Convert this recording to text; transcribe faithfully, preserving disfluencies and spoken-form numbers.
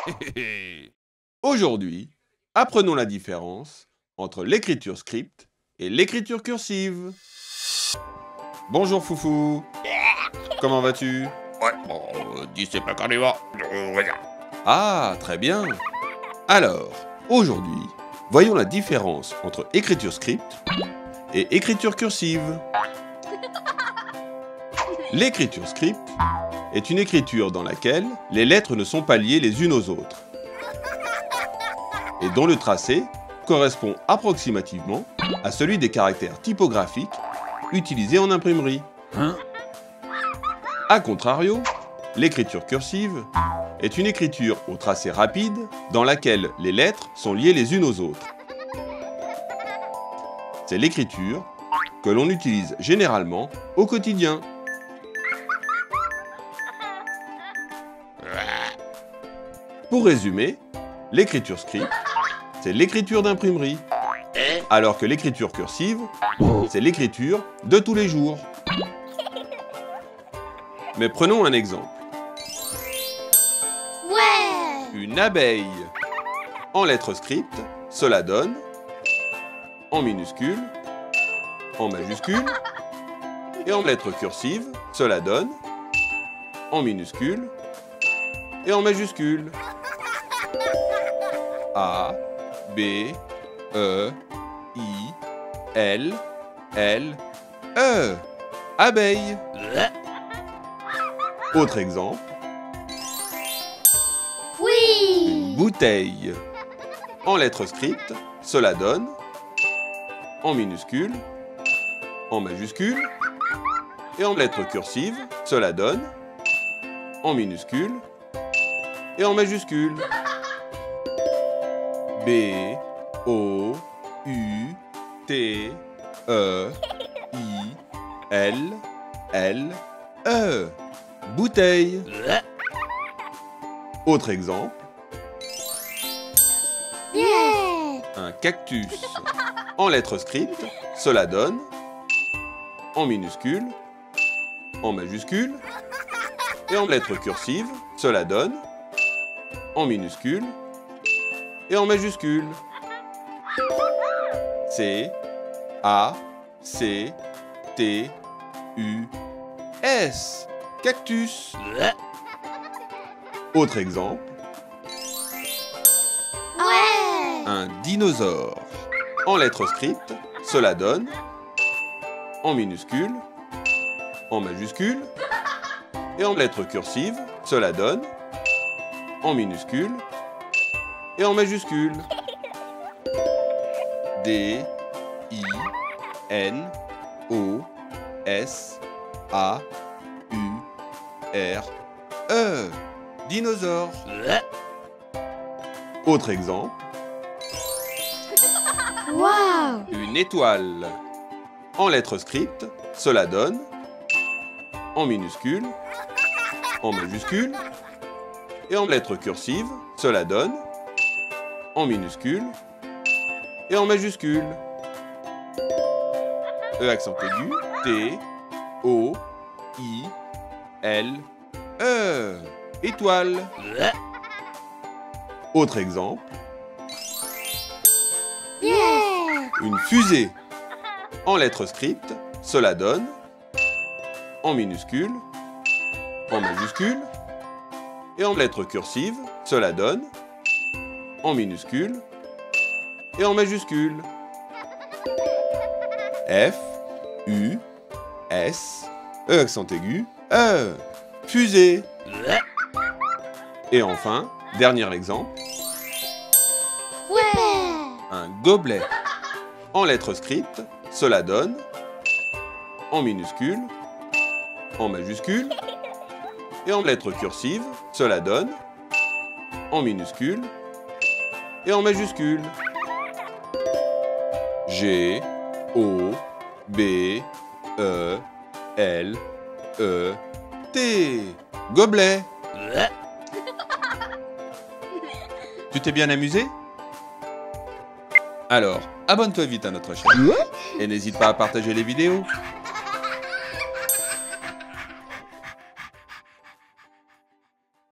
Aujourd'hui, apprenons la différence entre l'écriture script et l'écriture cursive. Bonjour Foufou. Comment vas-tu? Ouais, bon, euh, dis c'est pas qu'on y va. Euh, regarde. Ah, très bien. Alors, aujourd'hui, voyons la différence entre écriture script et écriture cursive. L'écriture script est une écriture dans laquelle les lettres ne sont pas liées les unes aux autres et dont le tracé correspond approximativement à celui des caractères typographiques utilisés en imprimerie. Hein? A contrario, l'écriture cursive est une écriture au tracé rapide dans laquelle les lettres sont liées les unes aux autres. C'est l'écriture que l'on utilise généralement au quotidien. Pour résumer, l'écriture script, c'est l'écriture d'imprimerie, alors que l'écriture cursive, c'est l'écriture de tous les jours. Mais prenons un exemple. Ouais! Une abeille. En lettres script, cela donne en minuscule, en majuscule, et en lettres cursives, cela donne en minuscule et en majuscule. A, B, E, I, L, L, E. Abeille. Autre exemple. Oui! Une bouteille. En lettres script, cela donne en minuscule, en majuscule, et en lettres cursives, cela donne en minuscule et en majuscule. B, O, U, T, E, I, L, L, E. Bouteille. Autre exemple. Yeah! Un cactus. En lettres script, cela donne en minuscule, en majuscule, et en lettres cursives, cela donne en minuscule et en majuscule. C, A, C, T, U, S. Cactus. Autre exemple. Ouais! Un dinosaure. En lettres script, cela donne en minuscule, en majuscule, et en lettres cursives, cela donne en minuscule et en majuscule. D, I, N, O, S, A, U, R, E. Dinosaure. Autre exemple. Wow! Une étoile. En lettres script, cela donne en minuscule, en majuscule, et en lettres cursives, cela donne en minuscule et en majuscule. E accent aigu, T, O, I, L, E. Étoile. Autre exemple. Yeah! Une fusée. En lettres script, cela donne en minuscule, en majuscule, et en lettres cursives, cela donne en minuscule et en majuscule. F, U, S, E accent aigu, E. Fusée. Et enfin, dernier exemple. Ouais! Un gobelet. En lettres script, cela donne en minuscule, en majuscule, et en lettres cursives, cela donne en minuscule et en majuscule. G, O, B, E, L, E, T. Gobelet. Tu t'es bien amusé? Alors, abonne-toi vite à notre chaîne et n'hésite pas à partager les vidéos.